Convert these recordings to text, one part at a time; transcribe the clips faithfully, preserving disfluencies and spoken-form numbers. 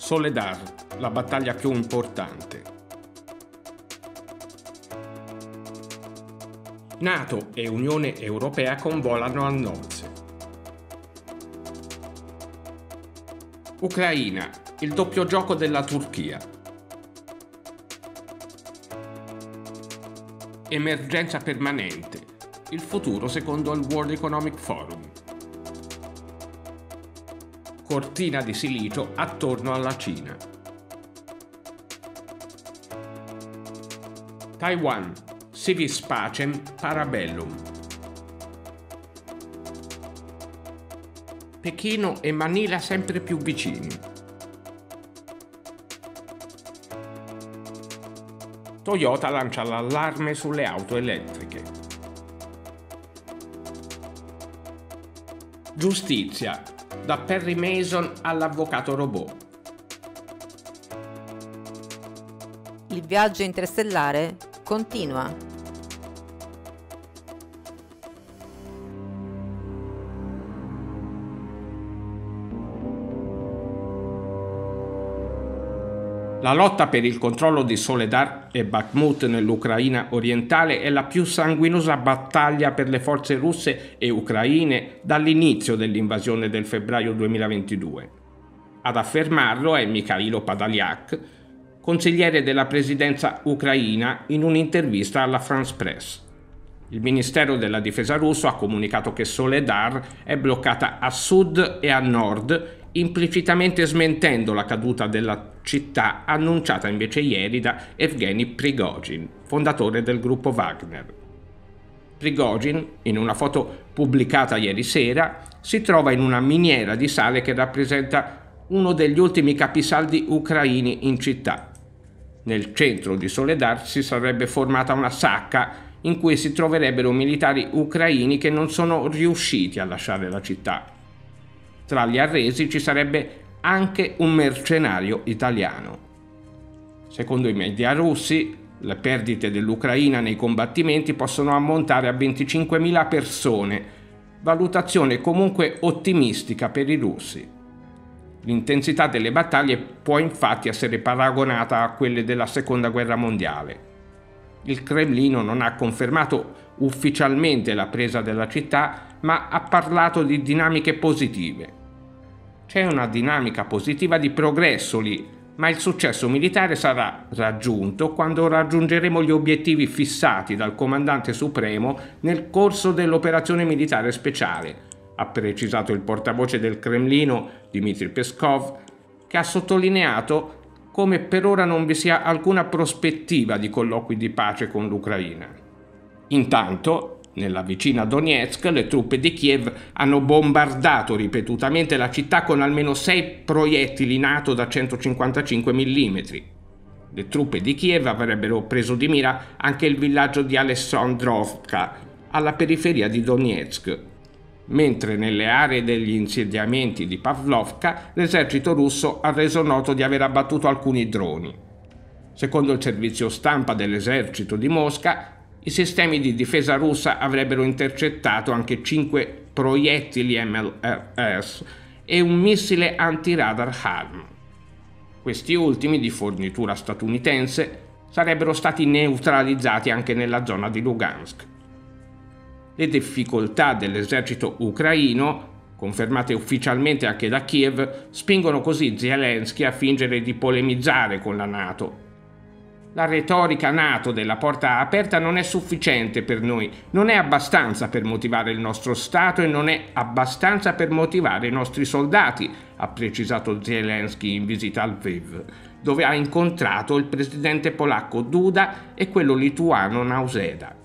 Soledar, la battaglia più importante. NATO e Unione Europea convolano a nozze. Ucraina, il doppio gioco della Turchia. Emergenza permanente, il futuro secondo il World Economic Forum. Cortina di silicio attorno alla Cina. Taiwan, si vis pacem para bellum. Pechino e Manila sempre più vicini. Toyota lancia l'allarme sulle auto elettriche. Giustizia, da Perry Mason all'avvocato robot. Il viaggio interstellare continua. La lotta per il controllo di Soledar e Bakhmut nell'Ucraina orientale è la più sanguinosa battaglia per le forze russe e ucraine dall'inizio dell'invasione del febbraio duemilaventidue. Ad affermarlo è Mikhailo Podolyak, consigliere della presidenza ucraina, in un'intervista alla France Press. Il Ministero della Difesa russo ha comunicato che Soledar è bloccata a sud e a nord, implicitamente smentendo la caduta della città annunciata invece ieri da Evgeny Prigozhin, fondatore del gruppo Wagner. Prigozhin, in una foto pubblicata ieri sera, si trova in una miniera di sale che rappresenta uno degli ultimi capisaldi ucraini in città. Nel centro di Soledar si sarebbe formata una sacca in cui si troverebbero militari ucraini che non sono riusciti a lasciare la città. Tra gli arresi ci sarebbe anche un mercenario italiano. Secondo i media russi, le perdite dell'Ucraina nei combattimenti possono ammontare a venticinquemila persone, valutazione comunque ottimistica per i russi. L'intensità delle battaglie può infatti essere paragonata a quelle della Seconda Guerra Mondiale. Il Cremlino non ha confermato ufficialmente la presa della città, ma ha parlato di dinamiche positive. C'è una dinamica positiva di progresso lì, ma il successo militare sarà raggiunto quando raggiungeremo gli obiettivi fissati dal comandante supremo nel corso dell'operazione militare speciale, ha precisato il portavoce del Cremlino, Dmitry Peskov, che ha sottolineato come per ora non vi sia alcuna prospettiva di colloqui di pace con l'Ucraina. Intanto, nella vicina Donetsk, le truppe di Kiev hanno bombardato ripetutamente la città con almeno sei proiettili NATO da centocinquantacinque millimetri. Le truppe di Kiev avrebbero preso di mira anche il villaggio di Alessandrovka, alla periferia di Donetsk, mentre nelle aree degli insediamenti di Pavlovka l'esercito russo ha reso noto di aver abbattuto alcuni droni. Secondo il servizio stampa dell'esercito di Mosca, i sistemi di difesa russa avrebbero intercettato anche cinque proiettili M L R S e un missile antiradar HARM. Questi ultimi, di fornitura statunitense, sarebbero stati neutralizzati anche nella zona di Lugansk. Le difficoltà dell'esercito ucraino, confermate ufficialmente anche da Kiev, spingono così Zelensky a fingere di polemizzare con la NATO. La retorica NATO della porta aperta non è sufficiente per noi, non è abbastanza per motivare il nostro Stato e non è abbastanza per motivare i nostri soldati, ha precisato Zelensky in visita a Lviv, dove ha incontrato il presidente polacco Duda e quello lituano Nausėda.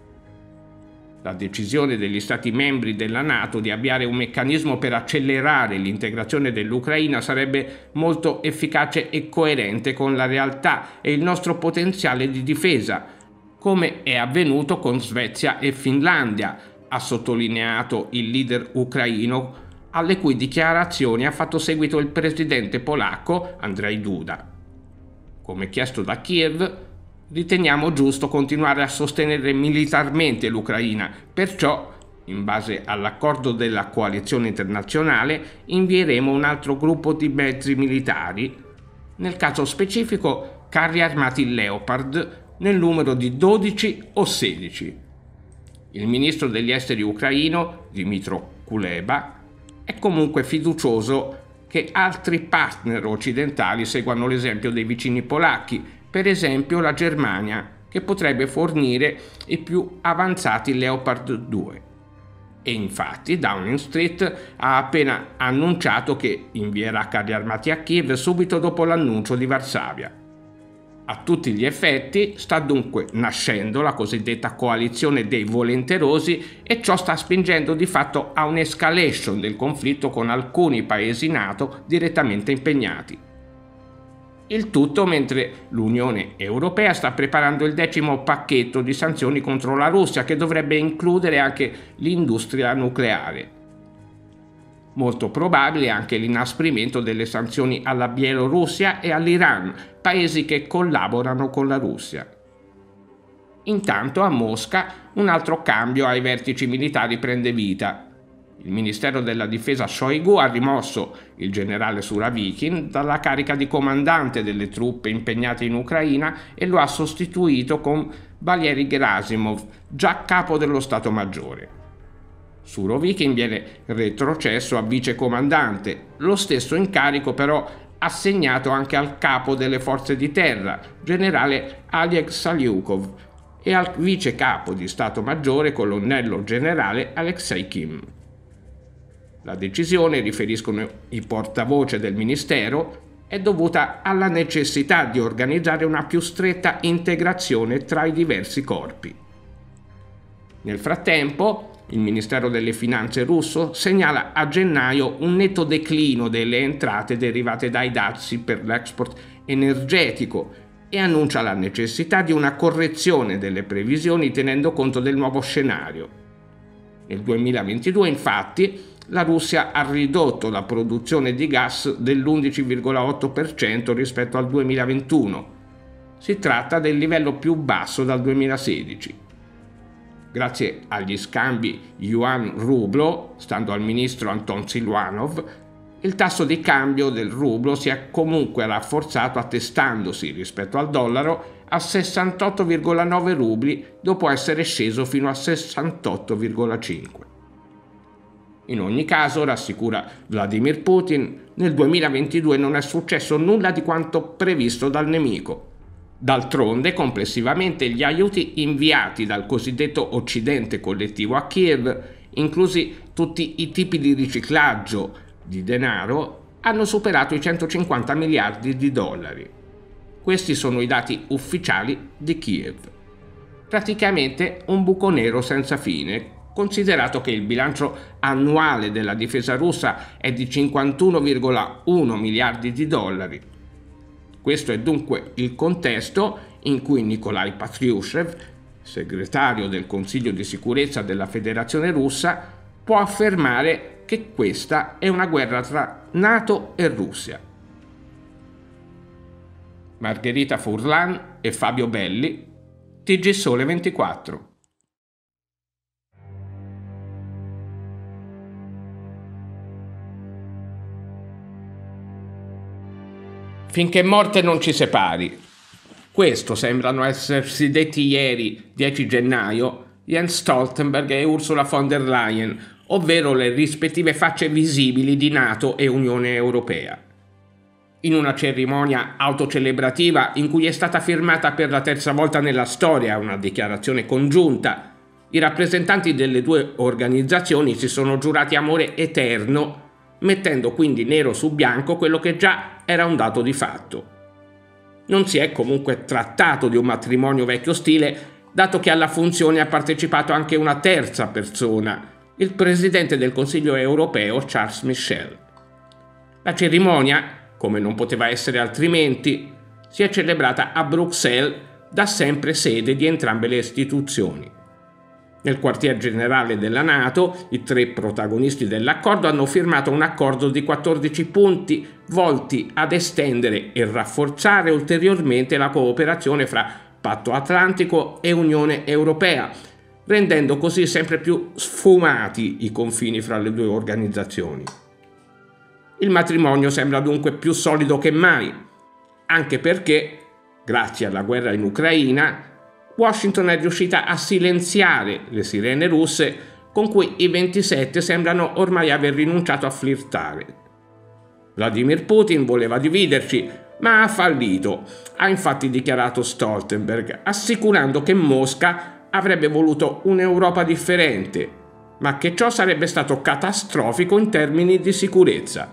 La decisione degli Stati membri della NATO di avviare un meccanismo per accelerare l'integrazione dell'Ucraina sarebbe molto efficace e coerente con la realtà e il nostro potenziale di difesa, come è avvenuto con Svezia e Finlandia, ha sottolineato il leader ucraino, alle cui dichiarazioni ha fatto seguito il presidente polacco Andrzej Duda. Come chiesto da Kiev, riteniamo giusto continuare a sostenere militarmente l'Ucraina, perciò, in base all'accordo della coalizione internazionale, invieremo un altro gruppo di mezzi militari, nel caso specifico carri armati Leopard nel numero di dodici o sedici. Il ministro degli esteri ucraino, Dmytro Kuleba, è comunque fiducioso che altri partner occidentali seguano l'esempio dei vicini polacchi, per esempio la Germania, che potrebbe fornire i più avanzati Leopard due. E infatti Downing Street ha appena annunciato che invierà carri armati a Kiev subito dopo l'annuncio di Varsavia. A tutti gli effetti sta dunque nascendo la cosiddetta coalizione dei volenterosi e ciò sta spingendo di fatto a un'escalation del conflitto con alcuni paesi NATO direttamente impegnati. Il tutto mentre l'Unione Europea sta preparando il decimo pacchetto di sanzioni contro la Russia, che dovrebbe includere anche l'industria nucleare. Molto probabile anche l'inasprimento delle sanzioni alla Bielorussia e all'Iran, paesi che collaborano con la Russia. Intanto a Mosca un altro cambio ai vertici militari prende vita. Il Ministero della Difesa Shoigu ha rimosso il generale Surovikin dalla carica di comandante delle truppe impegnate in Ucraina e lo ha sostituito con Valery Gerasimov, già capo dello Stato Maggiore. Surovikin viene retrocesso a vicecomandante, lo stesso incarico però assegnato anche al capo delle forze di terra, generale Oleg Salyukov, e al vice capo di Stato Maggiore, colonnello generale Alexei Kim. La decisione, riferiscono i portavoce del Ministero, è dovuta alla necessità di organizzare una più stretta integrazione tra i diversi corpi. Nel frattempo, il Ministero delle Finanze russo segnala a gennaio un netto declino delle entrate derivate dai dazi per l'export energetico e annuncia la necessità di una correzione delle previsioni tenendo conto del nuovo scenario. Nel duemilaventidue, infatti, la Russia ha ridotto la produzione di gas dell'undici virgola otto per cento rispetto al duemilaventuno. Si tratta del livello più basso dal duemilasedici. Grazie agli scambi yuan-rublo, stando al ministro Anton Siluanov, il tasso di cambio del rublo si è comunque rafforzato, attestandosi rispetto al dollaro a sessantotto virgola nove rubli dopo essere sceso fino a sessantotto virgola cinque. In ogni caso, rassicura Vladimir Putin, nel duemilaventidue non è successo nulla di quanto previsto dal nemico. D'altronde, complessivamente, gli aiuti inviati dal cosiddetto Occidente collettivo a Kiev, inclusi tutti i tipi di riciclaggio di denaro, hanno superato i centocinquanta miliardi di dollari. Questi sono i dati ufficiali di Kiev. Praticamente un buco nero senza fine, considerato che il bilancio annuale della difesa russa è di cinquantuno virgola uno miliardi di dollari. Questo è dunque il contesto in cui Nikolai Patrushev, segretario del Consiglio di sicurezza della Federazione Russa, può affermare che questa è una guerra tra NATO e Russia. Margherita Furlan e Fabio Belli, T G Sole ventiquattro. Finché morte non ci separi. Questo sembrano essersi detti ieri, dieci gennaio, Jens Stoltenberg e Ursula von der Leyen, ovvero le rispettive facce visibili di NATO e Unione Europea. In una cerimonia autocelebrativa in cui è stata firmata per la terza volta nella storia una dichiarazione congiunta, i rappresentanti delle due organizzazioni si sono giurati amore eterno, mettendo quindi nero su bianco quello che già era un dato di fatto. Non si è comunque trattato di un matrimonio vecchio stile, dato che alla funzione ha partecipato anche una terza persona, il presidente del Consiglio europeo Charles Michel. La cerimonia, come non poteva essere altrimenti, si è celebrata a Bruxelles, da sempre sede di entrambe le istituzioni. Nel quartier generale della NATO, i tre protagonisti dell'accordo hanno firmato un accordo di quattordici punti volti ad estendere e rafforzare ulteriormente la cooperazione fra Patto Atlantico e Unione Europea, rendendo così sempre più sfumati i confini fra le due organizzazioni. Il matrimonio sembra dunque più solido che mai. anche perché, grazie alla guerra in Ucraina, Washington è riuscita a silenziare le sirene russe con cui i ventisette sembrano ormai aver rinunciato a flirtare. Vladimir Putin voleva dividerci, ma ha fallito. Ha infatti dichiarato Stoltenberg, assicurando che Mosca avrebbe voluto un'Europa differente, ma che ciò sarebbe stato catastrofico in termini di sicurezza.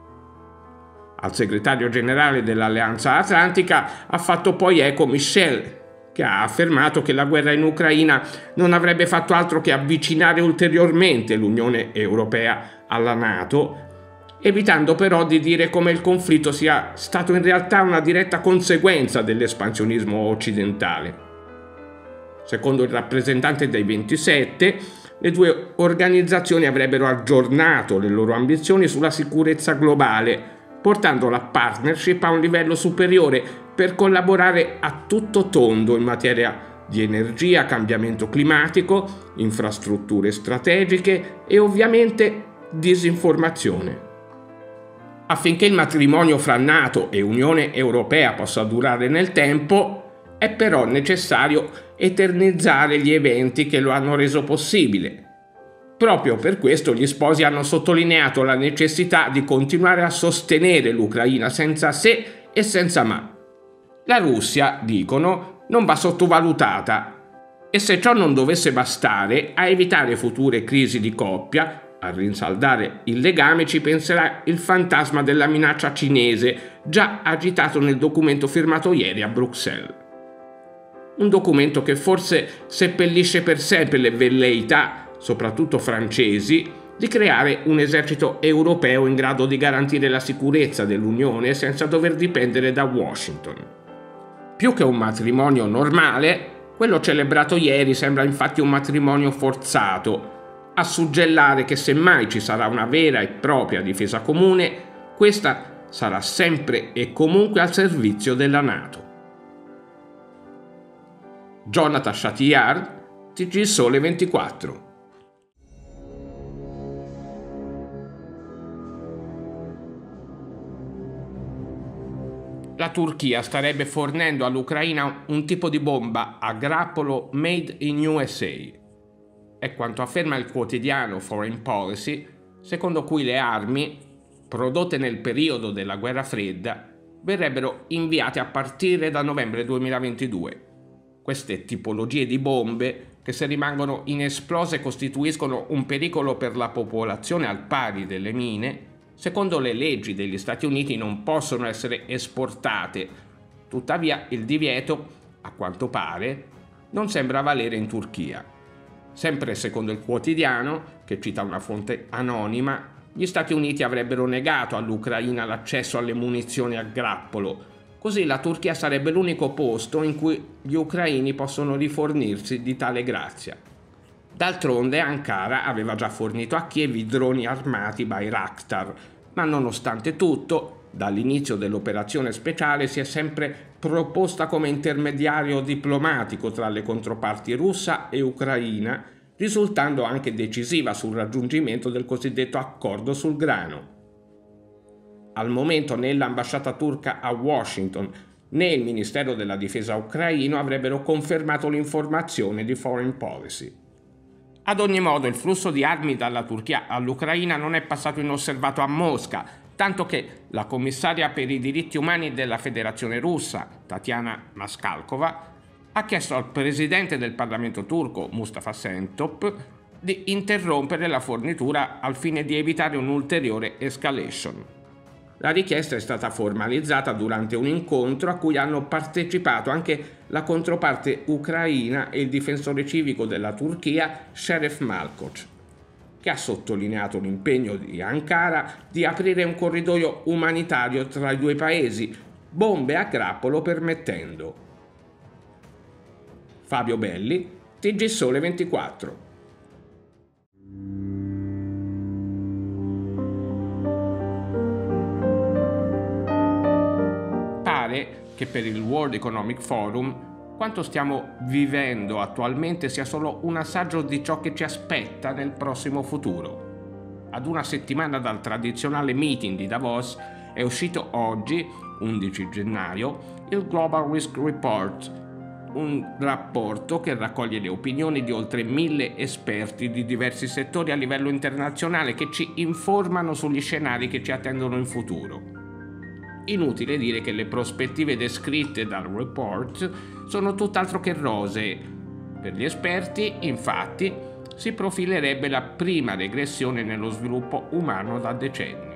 Al segretario generale dell'Alleanza Atlantica ha fatto poi eco Michel, che ha affermato che la guerra in Ucraina non avrebbe fatto altro che avvicinare ulteriormente l'Unione Europea alla NATO, evitando però di dire come il conflitto sia stato in realtà una diretta conseguenza dell'espansionismo occidentale. Secondo il rappresentante dei ventisette, le due organizzazioni avrebbero aggiornato le loro ambizioni sulla sicurezza globale, portando la partnership a un livello superiore per collaborare a tutto tondo in materia di energia, cambiamento climatico, infrastrutture strategiche e ovviamente disinformazione. Affinché il matrimonio fra NATO e Unione Europea possa durare nel tempo, è però necessario eternizzare gli eventi che lo hanno reso possibile. Proprio per questo gli sposi hanno sottolineato la necessità di continuare a sostenere l'Ucraina senza se e senza ma. La Russia, dicono, non va sottovalutata e se ciò non dovesse bastare a evitare future crisi di coppia, a rinsaldare il legame ci penserà il fantasma della minaccia cinese già agitato nel documento firmato ieri a Bruxelles. Un documento che forse seppellisce per sempre le velleità, soprattutto francesi, di creare un esercito europeo in grado di garantire la sicurezza dell'Unione senza dover dipendere da Washington. Più che un matrimonio normale, quello celebrato ieri sembra infatti un matrimonio forzato, a suggellare che semmai ci sarà una vera e propria difesa comune, questa sarà sempre e comunque al servizio della NATO. Jonathan Chatillard, T G Sole ventiquattro. La Turchia starebbe fornendo all'Ucraina un tipo di bomba a grappolo made in U S A. È quanto afferma il quotidiano Foreign Policy, secondo cui le armi, prodotte nel periodo della guerra fredda, verrebbero inviate a partire da novembre duemilaventidue. Queste tipologie di bombe, che se rimangono inesplose costituiscono un pericolo per la popolazione al pari delle mine, secondo le leggi degli Stati Uniti non possono essere esportate. Tuttavia il divieto, a quanto pare, non sembra valere in Turchia. Sempre secondo il quotidiano, che cita una fonte anonima, gli Stati Uniti avrebbero negato all'Ucraina l'accesso alle munizioni a grappolo, così la Turchia sarebbe l'unico posto in cui gli ucraini possono rifornirsi di tale grazia. D'altronde Ankara aveva già fornito a Kiev i droni armati Bayraktar, ma nonostante tutto, dall'inizio dell'operazione speciale si è sempre proposta come intermediario diplomatico tra le controparti russa e ucraina, risultando anche decisiva sul raggiungimento del cosiddetto accordo sul grano. Al momento né l'ambasciata turca a Washington né il Ministero della Difesa ucraino avrebbero confermato l'informazione di Foreign Policy. Ad ogni modo, il flusso di armi dalla Turchia all'Ucraina non è passato inosservato a Mosca, tanto che la commissaria per i diritti umani della Federazione Russa, Tatiana Maskalkova, ha chiesto al presidente del Parlamento turco, Mustafa Şentop, di interrompere la fornitura al fine di evitare un'ulteriore escalation. La richiesta è stata formalizzata durante un incontro a cui hanno partecipato anche la controparte ucraina e il difensore civico della Turchia, Şeref Malkoç, che ha sottolineato l'impegno di Ankara di aprire un corridoio umanitario tra i due paesi, bombe a grappolo permettendo. Fabio Belli, T G Sole ventiquattro. Che per il World Economic Forum quanto stiamo vivendo attualmente sia solo un assaggio di ciò che ci aspetta nel prossimo futuro. Ad una settimana dal tradizionale meeting di Davos è uscito oggi undici gennaio, il Global Risk Report, un rapporto che raccoglie le opinioni di oltre mille esperti di diversi settori a livello internazionale che ci informano sugli scenari che ci attendono in futuro. Inutile dire che le prospettive descritte dal report sono tutt'altro che rosee. Per gli esperti, infatti, si profilerebbe la prima regressione nello sviluppo umano da decenni.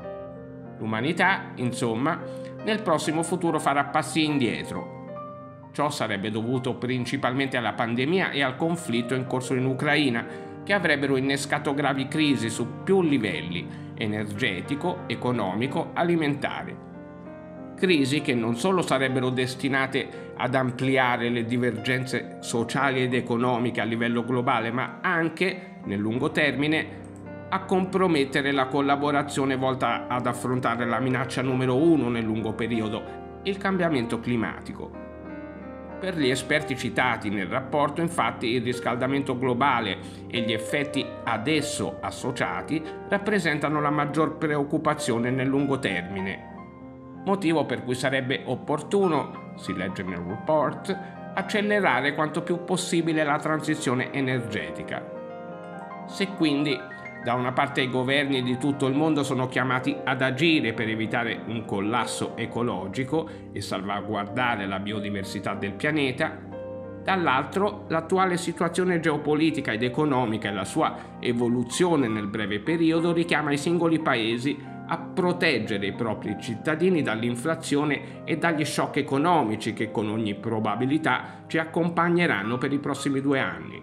L'umanità, insomma, nel prossimo futuro farà passi indietro. Ciò sarebbe dovuto principalmente alla pandemia e al conflitto in corso in Ucraina, che avrebbero innescato gravi crisi su più livelli: energetico, economico, alimentare. Crisi che non solo sarebbero destinate ad ampliare le divergenze sociali ed economiche a livello globale, ma anche, nel lungo termine, a compromettere la collaborazione volta ad affrontare la minaccia numero uno nel lungo periodo, il cambiamento climatico. Per gli esperti citati nel rapporto, infatti, il riscaldamento globale e gli effetti ad esso associati rappresentano la maggior preoccupazione nel lungo termine, motivo per cui sarebbe opportuno, si legge nel report, accelerare quanto più possibile la transizione energetica. Se quindi da una parte i governi di tutto il mondo sono chiamati ad agire per evitare un collasso ecologico e salvaguardare la biodiversità del pianeta, dall'altro l'attuale situazione geopolitica ed economica e la sua evoluzione nel breve periodo richiama i singoli paesi a proteggere i propri cittadini dall'inflazione e dagli shock economici che con ogni probabilità ci accompagneranno per i prossimi due anni.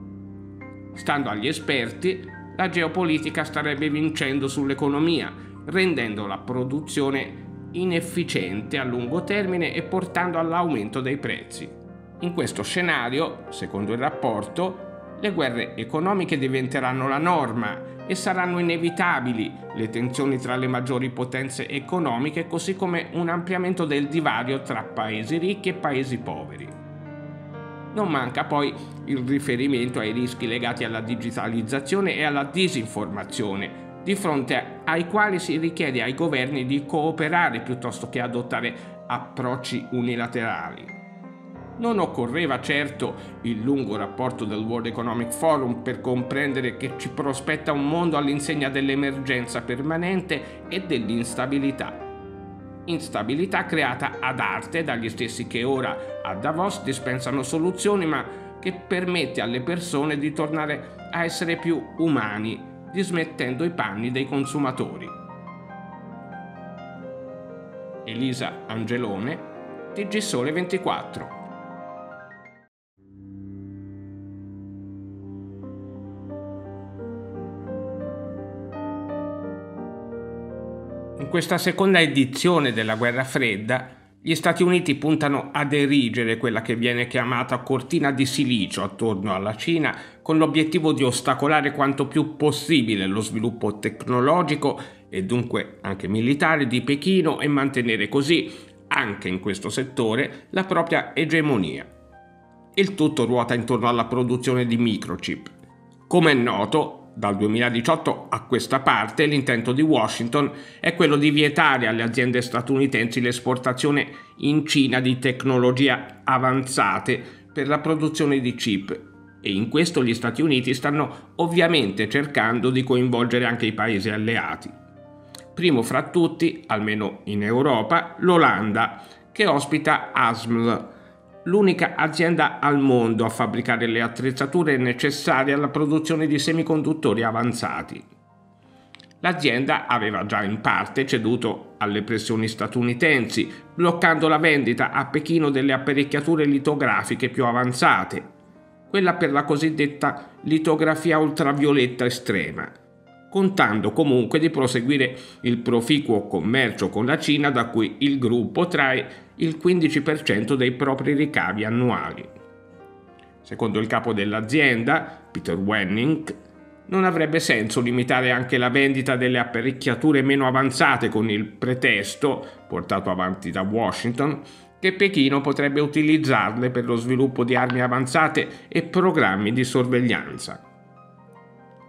Stando agli esperti, la geopolitica starebbe vincendo sull'economia, rendendo la produzione inefficiente a lungo termine e portando all'aumento dei prezzi. In questo scenario, secondo il rapporto, le guerre economiche diventeranno la norma e saranno inevitabili le tensioni tra le maggiori potenze economiche, così come un ampliamento del divario tra paesi ricchi e paesi poveri. Non manca poi il riferimento ai rischi legati alla digitalizzazione e alla disinformazione, di fronte ai quali si richiede ai governi di cooperare piuttosto che adottare approcci unilaterali. Non occorreva certo il lungo rapporto del World Economic Forum per comprendere che ci prospetta un mondo all'insegna dell'emergenza permanente e dell'instabilità. Instabilità creata ad arte dagli stessi che ora a Davos dispensano soluzioni, ma che permette alle persone di tornare a essere più umani, dismettendo i panni dei consumatori. Elisa Angelone, T G Sole ventiquattro. In questa seconda edizione della Guerra Fredda, gli Stati Uniti puntano ad erigere quella che viene chiamata cortina di silicio attorno alla Cina, con l'obiettivo di ostacolare quanto più possibile lo sviluppo tecnologico e dunque anche militare di Pechino e mantenere così, anche in questo settore, la propria egemonia. Il tutto ruota intorno alla produzione di microchip. Come è noto, dal duemiladiciotto a questa parte l'intento di Washington è quello di vietare alle aziende statunitensi l'esportazione in Cina di tecnologie avanzate per la produzione di chip, e in questo gli Stati Uniti stanno ovviamente cercando di coinvolgere anche i paesi alleati. Primo fra tutti, almeno in Europa, l'Olanda, che ospita A S M L, l'unica azienda al mondo a fabbricare le attrezzature necessarie alla produzione di semiconduttori avanzati. L'azienda aveva già in parte ceduto alle pressioni statunitensi, bloccando la vendita a Pechino delle apparecchiature litografiche più avanzate, quella per la cosiddetta litografia ultravioletta estrema, contando comunque di proseguire il proficuo commercio con la Cina, da cui il gruppo trae il quindici per cento dei propri ricavi annuali. Secondo il capo dell'azienda, Peter Wenning, non avrebbe senso limitare anche la vendita delle apparecchiature meno avanzate con il pretesto, portato avanti da Washington, che Pechino potrebbe utilizzarle per lo sviluppo di armi avanzate e programmi di sorveglianza.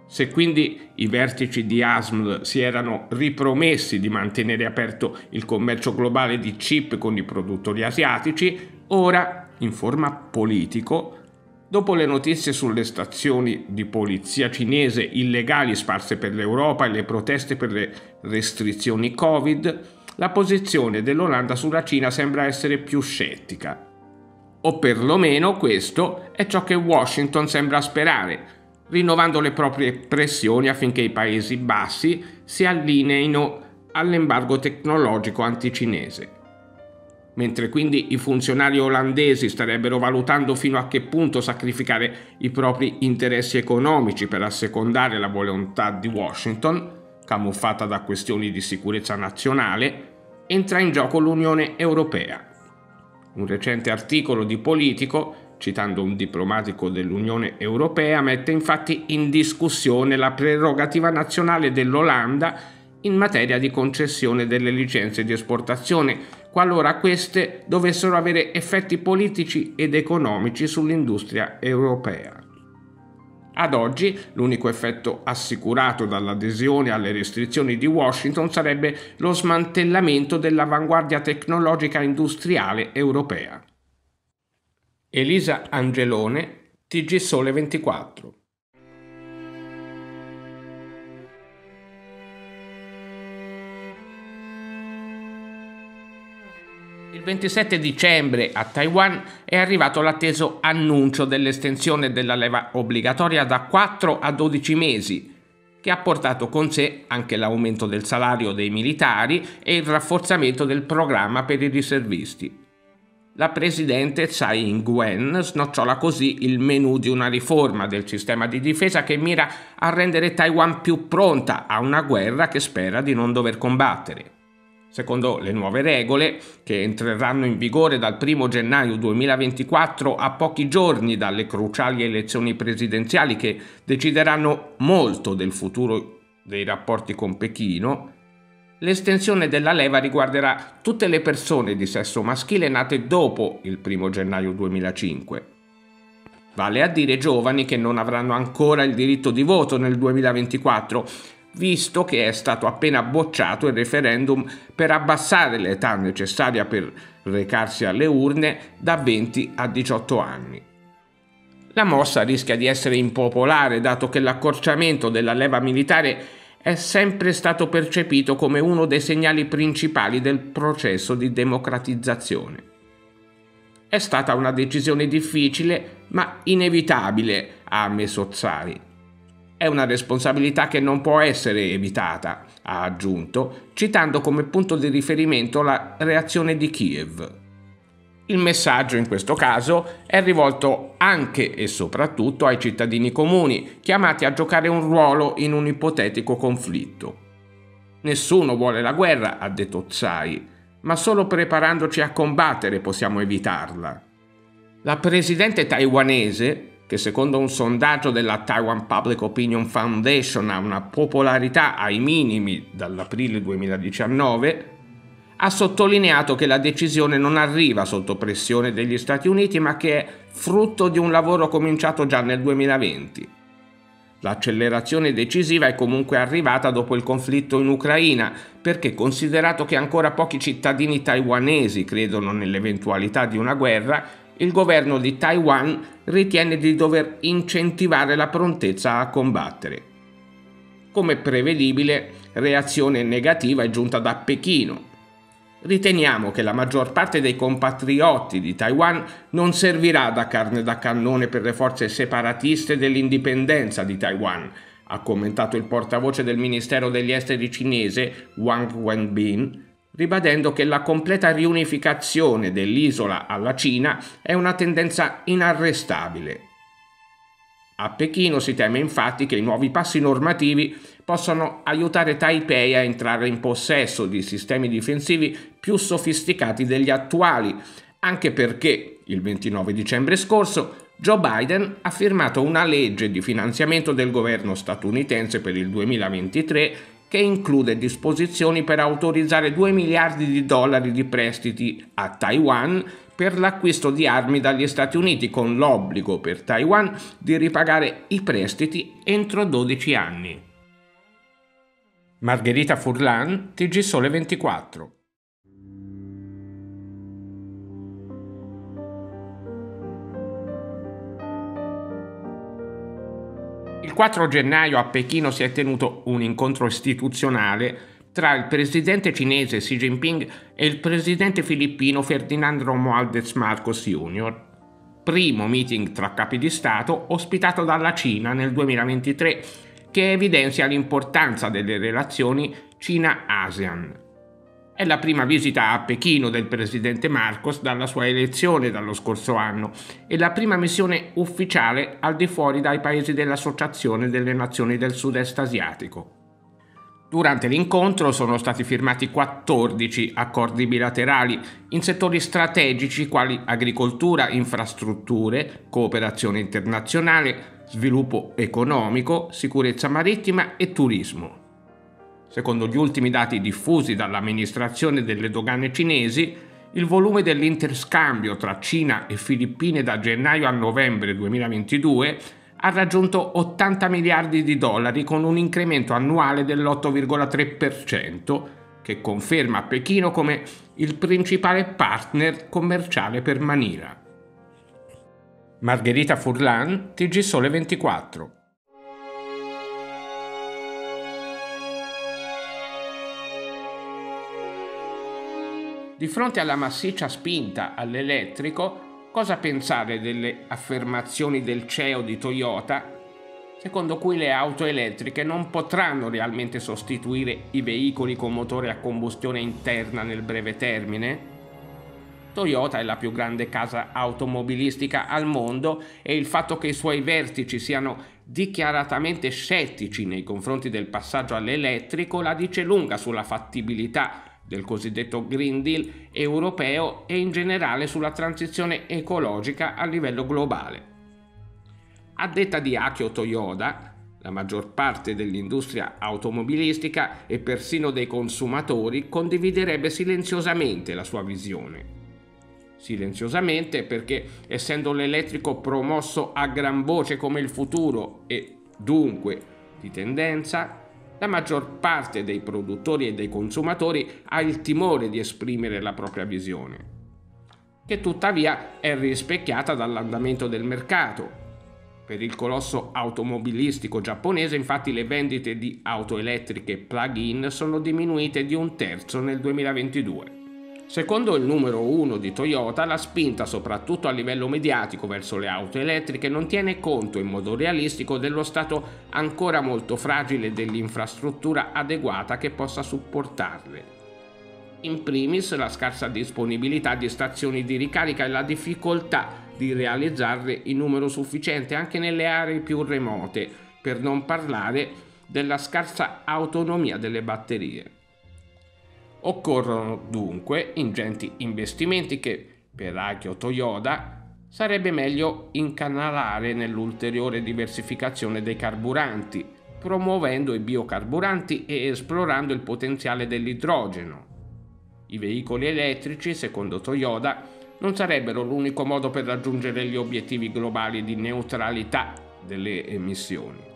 Se quindi i vertici di A S M L si erano ripromessi di mantenere aperto il commercio globale di chip con i produttori asiatici, ora, in forma politico, dopo le notizie sulle stazioni di polizia cinese illegali sparse per l'Europa e le proteste per le restrizioni Covid, la posizione dell'Olanda sulla Cina sembra essere più scettica. O perlomeno questo è ciò che Washington sembra sperare, rinnovando le proprie pressioni affinché i Paesi Bassi si allineino all'embargo tecnologico anticinese. Mentre quindi i funzionari olandesi starebbero valutando fino a che punto sacrificare i propri interessi economici per assecondare la volontà di Washington, camuffata da questioni di sicurezza nazionale, entra in gioco l'Unione Europea. Un recente articolo di Politico, citando un diplomatico dell'Unione Europea, mette infatti in discussione la prerogativa nazionale dell'Olanda in materia di concessione delle licenze di esportazione, qualora queste dovessero avere effetti politici ed economici sull'industria europea. Ad oggi, l'unico effetto assicurato dall'adesione alle restrizioni di Washington sarebbe lo smantellamento dell'avanguardia tecnologica industriale europea. Elisa Angelone, T G Sole ventiquattro. Il ventisette dicembre a Taiwan è arrivato l'atteso annuncio dell'estensione della leva obbligatoria da quattro a dodici mesi, che ha portato con sé anche l'aumento del salario dei militari e il rafforzamento del programma per i riservisti. La presidente Tsai Ing-wen snocciola così il menù di una riforma del sistema di difesa che mira a rendere Taiwan più pronta a una guerra che spera di non dover combattere. Secondo le nuove regole, che entreranno in vigore dal primo gennaio duemilaventiquattro, a pochi giorni dalle cruciali elezioni presidenziali che decideranno molto del futuro dei rapporti con Pechino, l'estensione della leva riguarderà tutte le persone di sesso maschile nate dopo il primo gennaio duemilacinque. Vale a dire giovani che non avranno ancora il diritto di voto nel duemilaventiquattro, visto che è stato appena bocciato il referendum per abbassare l'età necessaria per recarsi alle urne da venti a diciotto anni. La mossa rischia di essere impopolare, dato che l'accorciamento della leva militare è sempre stato percepito come uno dei segnali principali del processo di democratizzazione. È stata una decisione difficile, ma inevitabile, ha ammesso Tsai. È una responsabilità che non può essere evitata, ha aggiunto, citando come punto di riferimento la reazione di Kiev. Il messaggio in questo caso è rivolto anche e soprattutto ai cittadini comuni, chiamati a giocare un ruolo in un ipotetico conflitto. Nessuno vuole la guerra, ha detto Tsai, ma solo preparandoci a combattere possiamo evitarla. La presidente taiwanese, che secondo un sondaggio della Taiwan Public Opinion Foundation ha una popolarità ai minimi dall'aprile duemiladiciannove, ha sottolineato che la decisione non arriva sotto pressione degli Stati Uniti, ma che è frutto di un lavoro cominciato già nel duemilaventi. L'accelerazione decisiva è comunque arrivata dopo il conflitto in Ucraina, perché considerato che ancora pochi cittadini taiwanesi credono nell'eventualità di una guerra, il governo di Taiwan ritiene di dover incentivare la prontezza a combattere. Come prevedibile, reazione negativa è giunta da Pechino. Riteniamo che la maggior parte dei compatrioti di Taiwan non servirà da carne da cannone per le forze separatiste dell'indipendenza di Taiwan, ha commentato il portavoce del Ministero degli Esteri cinese Wang Wenbin, ribadendo che la completa riunificazione dell'isola alla Cina è una tendenza inarrestabile. A Pechino si teme infatti che i nuovi passi normativi possano aiutare Taipei a entrare in possesso di sistemi difensivi più sofisticati degli attuali, anche perché il ventinove dicembre scorso Joe Biden ha firmato una legge di finanziamento del governo statunitense per il duemilaventitré che include disposizioni per autorizzare due miliardi di dollari di prestiti a Taiwan per l'acquisto di armi dagli Stati Uniti, con l'obbligo per Taiwan di ripagare i prestiti entro dodici anni. Margherita Furlan, T G Sole ventiquattro. Il quattro gennaio a Pechino si è tenuto un incontro istituzionale tra il presidente cinese Xi Jinping e il presidente filippino Ferdinand Romualdez Marcos junior Primo meeting tra capi di Stato ospitato dalla Cina nel duemilaventitré, che evidenzia l'importanza delle relazioni Cina-ASEAN. È la prima visita a Pechino del presidente Marcos dalla sua elezione dallo scorso anno e la prima missione ufficiale al di fuori dai paesi dell'Associazione delle Nazioni del Sud-Est Asiatico. Durante l'incontro sono stati firmati quattordici accordi bilaterali in settori strategici quali agricoltura, infrastrutture, cooperazione internazionale, sviluppo economico, sicurezza marittima e turismo. Secondo gli ultimi dati diffusi dall'amministrazione delle dogane cinesi, il volume dell'interscambio tra Cina e Filippine da gennaio a novembre duemilaventidue ha raggiunto ottanta miliardi di dollari, con un incremento annuale dell'otto virgola tre per cento, che conferma Pechino come il principale partner commerciale per Manila. Margherita Furlan, T G Sole ventiquattro. Di fronte alla massiccia spinta all'elettrico, cosa pensare delle affermazioni del C E O di Toyota, secondo cui le auto elettriche non potranno realmente sostituire i veicoli con motore a combustione interna nel breve termine? Toyota è la più grande casa automobilistica al mondo e il fatto che i suoi vertici siano dichiaratamente scettici nei confronti del passaggio all'elettrico la dice lunga sulla fattibilità del cosiddetto Green Deal europeo e in generale sulla transizione ecologica a livello globale. A detta di Akio Toyoda, la maggior parte dell'industria automobilistica e persino dei consumatori condividerebbe silenziosamente la sua visione. Silenziosamente perché, essendo l'elettrico promosso a gran voce come il futuro e dunque di tendenza, la maggior parte dei produttori e dei consumatori ha il timore di esprimere la propria visione, che tuttavia è rispecchiata dall'andamento del mercato. Per il colosso automobilistico giapponese, infatti, le vendite di auto elettriche plug-in sono diminuite di un terzo nel duemilaventidue. Secondo il numero uno di Toyota, la spinta, soprattutto a livello mediatico, verso le auto elettriche non tiene conto in modo realistico dello stato ancora molto fragile dell'infrastruttura adeguata che possa supportarle. In primis la scarsa disponibilità di stazioni di ricarica e la difficoltà di realizzarle in numero sufficiente anche nelle aree più remote, per non parlare della scarsa autonomia delle batterie. Occorrono dunque ingenti investimenti che, per Akio Toyoda, sarebbe meglio incanalare nell'ulteriore diversificazione dei carburanti, promuovendo i biocarburanti e esplorando il potenziale dell'idrogeno. I veicoli elettrici, secondo Toyoda, non sarebbero l'unico modo per raggiungere gli obiettivi globali di neutralità delle emissioni.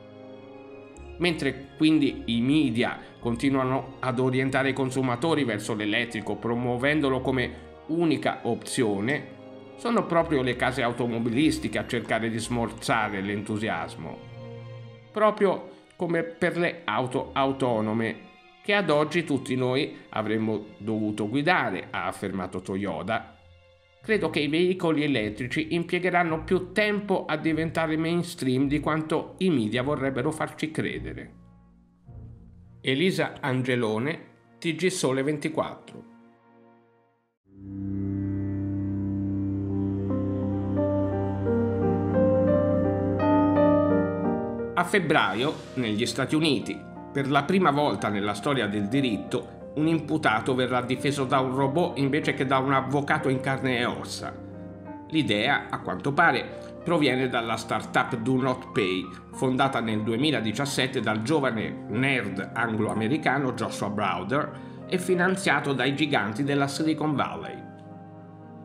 Mentre quindi i media continuano ad orientare i consumatori verso l'elettrico promuovendolo come unica opzione, sono proprio le case automobilistiche a cercare di smorzare l'entusiasmo, proprio come per le auto autonome che ad oggi tutti noi avremmo dovuto guidare, ha affermato Toyoda. Credo che i veicoli elettrici impiegheranno più tempo a diventare mainstream di quanto i media vorrebbero farci credere. Elisa Angelone, T G Sole ventiquattro. A febbraio, negli Stati Uniti, per la prima volta nella storia del diritto, un imputato verrà difeso da un robot invece che da un avvocato in carne e ossa. L'idea, a quanto pare, proviene dalla startup Do Not Pay, fondata nel duemiladiciassette dal giovane nerd anglo-americano Joshua Browder e finanziato dai giganti della Silicon Valley.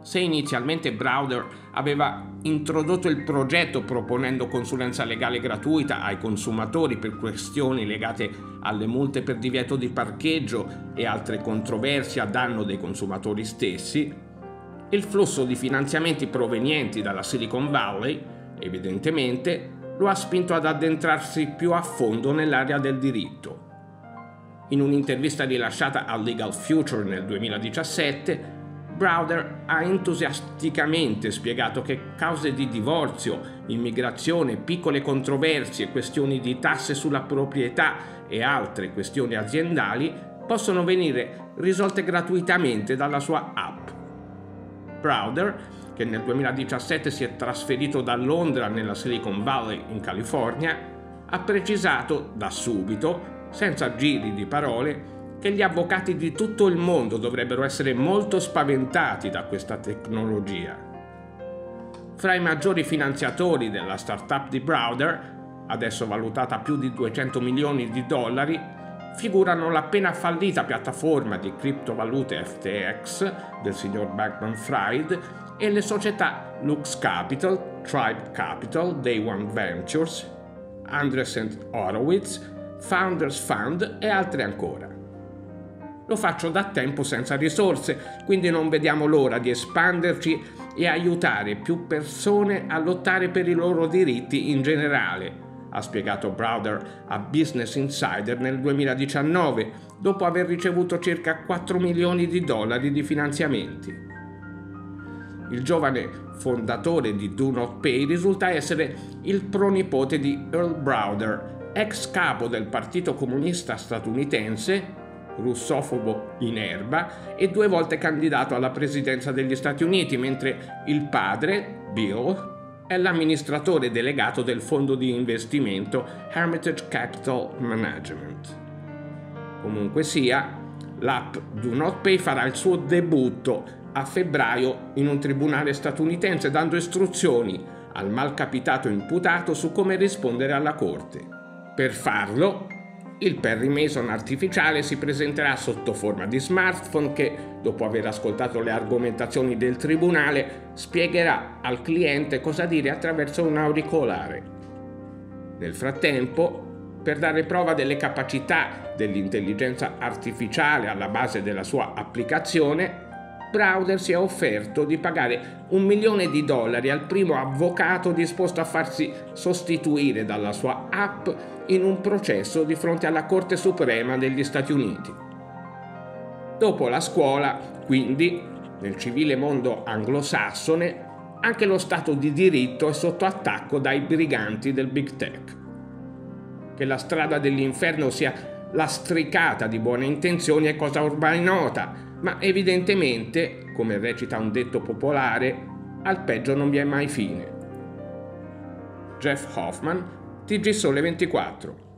Se inizialmente Browder aveva introdotto il progetto proponendo consulenza legale gratuita ai consumatori per questioni legate alle multe per divieto di parcheggio e altre controversie a danno dei consumatori stessi, il flusso di finanziamenti provenienti dalla Silicon Valley, evidentemente, lo ha spinto ad addentrarsi più a fondo nell'area del diritto. In un'intervista rilasciata al Legal Future nel duemiladiciassette, Browder ha entusiasticamente spiegato che cause di divorzio, immigrazione, piccole controversie, questioni di tasse sulla proprietà e altre questioni aziendali possono venire risolte gratuitamente dalla sua app. Browder, che nel duemiladiciassette si è trasferito da Londra nella Silicon Valley in California, ha precisato da subito, senza giri di parole, che gli avvocati di tutto il mondo dovrebbero essere molto spaventati da questa tecnologia. Fra i maggiori finanziatori della startup di Browder, adesso valutata a più di duecento milioni di dollari, figurano l'appena fallita piattaforma di criptovalute F T X del signor Bankman-Fried e le società Lux Capital, Tribe Capital, Day One Ventures, Andreessen Horowitz, Founders Fund e altre ancora. Lo faccio da tempo senza risorse, quindi non vediamo l'ora di espanderci e aiutare più persone a lottare per i loro diritti in generale, ha spiegato Browder a Business Insider nel duemiladiciannove, dopo aver ricevuto circa quattro milioni di dollari di finanziamenti. Il giovane fondatore di Do Not Pay risulta essere il pronipote di Earl Browder, ex capo del Partito Comunista statunitense, russofobo in erba e due volte candidato alla presidenza degli Stati Uniti, mentre il padre, Bill, è l'amministratore delegato del fondo di investimento Hermitage Capital Management. Comunque sia, l'app Do Not Pay farà il suo debutto a febbraio in un tribunale statunitense, dando istruzioni al malcapitato imputato su come rispondere alla corte. Per farlo, il Perry Mason artificiale si presenterà sotto forma di smartphone che, dopo aver ascoltato le argomentazioni del tribunale, spiegherà al cliente cosa dire attraverso un auricolare. Nel frattempo, per dare prova delle capacità dell'intelligenza artificiale alla base della sua applicazione, Browder si è offerto di pagare un milione di dollari al primo avvocato disposto a farsi sostituire dalla sua app in un processo di fronte alla Corte Suprema degli Stati Uniti. Dopo la scuola, quindi, nel civile mondo anglosassone, anche lo Stato di diritto è sotto attacco dai briganti del Big Tech. Che la strada dell'inferno sia lastricata di buone intenzioni è cosa ormai nota, ma evidentemente, come recita un detto popolare, al peggio non vi è mai fine. Jeff Hoffman, T G Sole ventiquattro.